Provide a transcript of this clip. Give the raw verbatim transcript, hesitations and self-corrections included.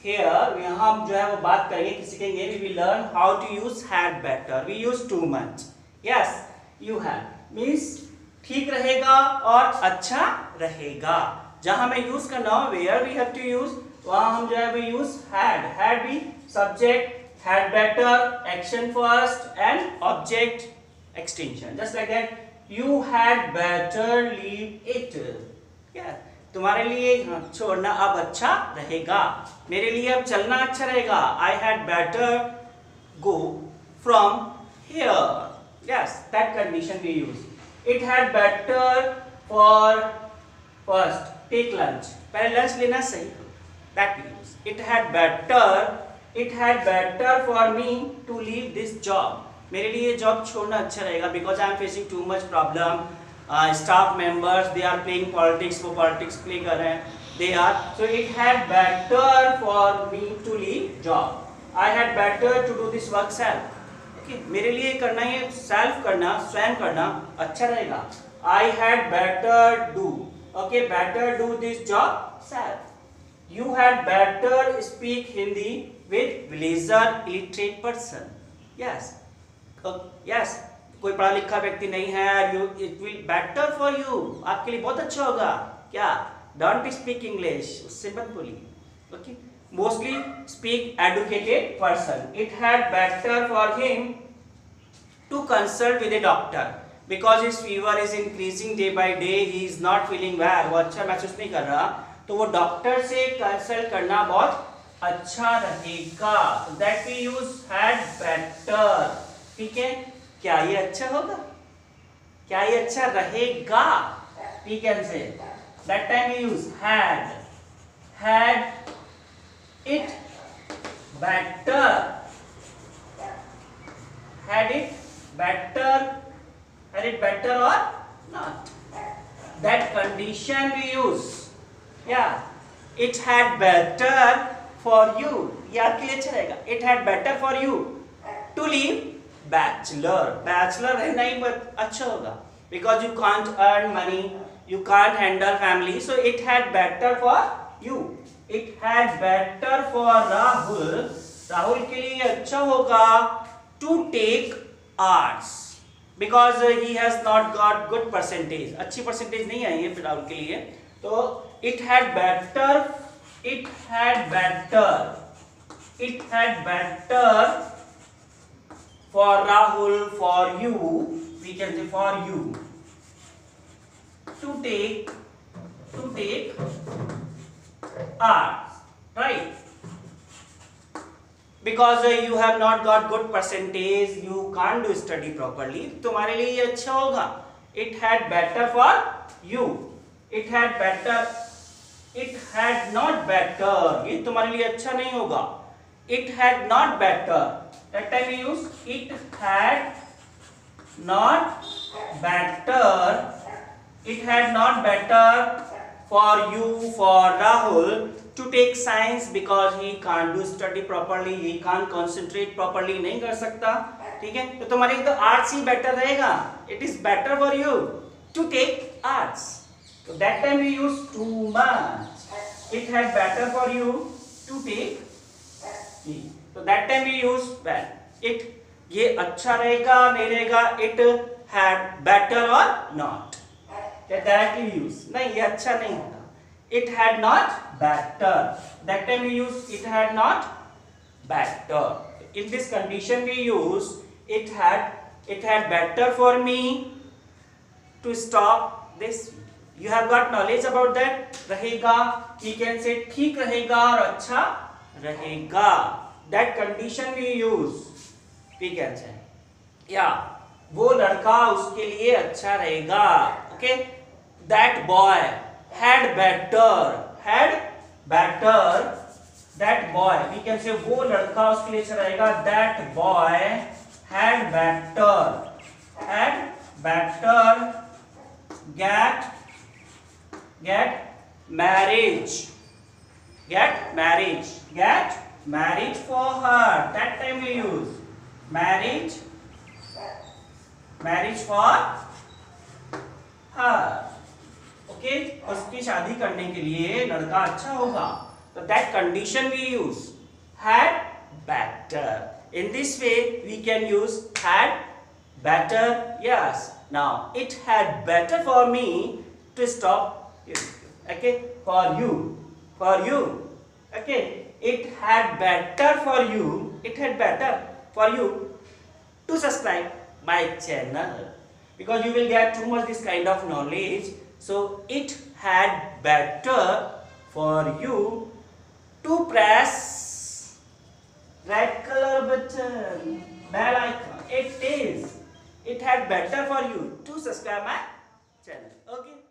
here यहाँ हम जो है वो बात करेंगे कि सीखेंगे we will learn how to use had better. We use too much. Yes, you have means ठीक रहेगा और अच्छा रहेगा. जहाँ हमें यूज करना हो where we have to use वहाँ हम जो है वो use had. Had be subject, had better, action first and object extension. Just like that. You had better leave it. Yeah. तुम्हारे लिए छोड़ना अब अच्छा रहेगा. मेरे लिए अब चलना अच्छा रहेगा. I had better go from here. Yes, that condition we use. It had better for first take lunch. पहले lunch लेना सही. That we use. It had better. It had better for me to leave this job. मेरे लिए job छोड़ना अच्छा रहेगा. Because I am facing too much problem. Staff members they are playing politics, वो politics play कर रहे हैं. They are so it had better for me to leave job. I had better to do this work self. Okay, मेरे लिए करना ये self करना, स्वयं करना अच्छा रहेगा. I had better do. Okay, better do this job self. You had better speak Hindi with villager illiterate person. Yes yes कोई पढ़ा लिखा व्यक्ति नहीं है. You it will better for you, आपके लिए बहुत अच्छा होगा. क्या? डोंट स्पीक इंग्लिश, उससे मत बोलिए. Okay, mostly speak educated person. It had better for him to consult with a doctor because his fever is increasing day by day. He is not feeling well, वो अच्छा महसूस नहीं कर रहा, तो वो डॉक्टर से कंसल्ट करना बहुत अच्छा रहेगा. That we use had better. ठीक है, क्या ये अच्छा होगा? क्या ये अच्छा रहेगा? We can say that time we use had. Had it better. Had it better. Had it better or not? That condition we use. Yeah. It had better for you. ये आपके लिए अच्छा रहेगा. It had better for you to leave bachelor. Bachelor रहना ही अच्छा होगा because you can't earn money, you can't handle family. So it had better for you. It had better for Rahul. Rahul के लिए अच्छा होगा to take arts because he has not got good percentage. अच्छी percentage नहीं आई है राहुल के लिए. तो it had better. It had better. It had better for Rahul, for you, we can say for you to take to take arts, right? Because uh, you have not got good percentage, you can't do study properly. तुम्हारे लिए ये अच्छा होगा. It had better for you. It had better. It had not better. ये तुम्हारे लिए अच्छा नहीं होगा. It had not better. That time we use it had not better. It had not better for you, for Rahul to take science because he can't do study properly. He can't concentrate properly. नहीं कर सकता. ठीक है, तो तुम्हारे लिए तो arts ही better रहेगा. It is better for you to take arts. So that time we use too much. It had better for you to take. तो that time we use well. It ये अच्छा रहेगा नहीं रहेगा. It had better or not. Directly use नहीं, ये अच्छा नहीं होगा. It had not better. That time we use it had not better. In this condition we use it had. It had better for me to stop this. You have got knowledge about that. रहेगा, we can say ठीक रहेगा और अच्छा रहेगा. That condition we use. We can say yeah, वो लड़का उसके लिए अच्छा रहेगा. Okay, that boy had better. Had better. That boy, we can say वो लड़का उसके लिए अच्छा रहेगा. That boy had better. Had better get get marriage. Get marriage. Get marriage for her. That time we use marriage. Marriage for her. Okay, उसकी शादी करने के लिए लड़का अच्छा होगा. So that condition we use had better. In this way we can use had better. Yes. Now it had better for me to stop YouTube. Okay. For you. For you. Okay. It had better for you. It had better for you to subscribe my channel, because you will get too much this kind of knowledge. So it had better for you to press red color button, bell icon. It is. It had better for you to subscribe my channel. Okay.